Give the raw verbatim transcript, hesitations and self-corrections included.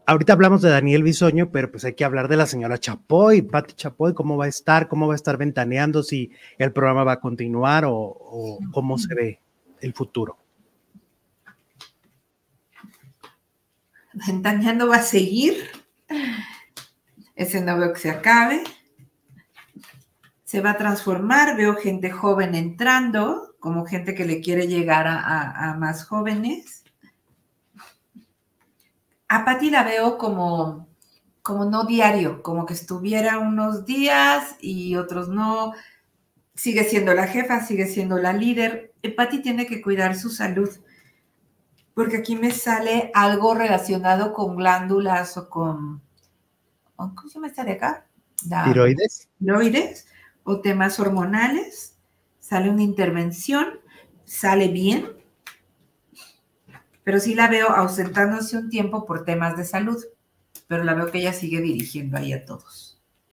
ahorita hablamos de Daniel Bisoño, pero pues hay que hablar de la señora Chapoy, Pati Chapoy, cómo va a estar, cómo va a estar ventaneando, si el programa va a continuar o, o cómo se ve el futuro. Ventaneando va a seguir. Ese no veo que se acabe. Se va a transformar. Veo gente joven entrando, como gente que le quiere llegar a, a, a más jóvenes. A Pati la veo como, como no diario, como que estuviera unos días y otros no. Sigue siendo la jefa, sigue siendo la líder. Pati tiene que cuidar su salud, porque aquí me sale algo relacionado con glándulas o con... ¿Cómo se llama esta de acá? La ¿Tiroides? tiroides o temas hormonales. Sale una intervención, sale bien, pero sí la veo ausentándose un tiempo por temas de salud, pero la veo que ella sigue dirigiendo ahí a todos.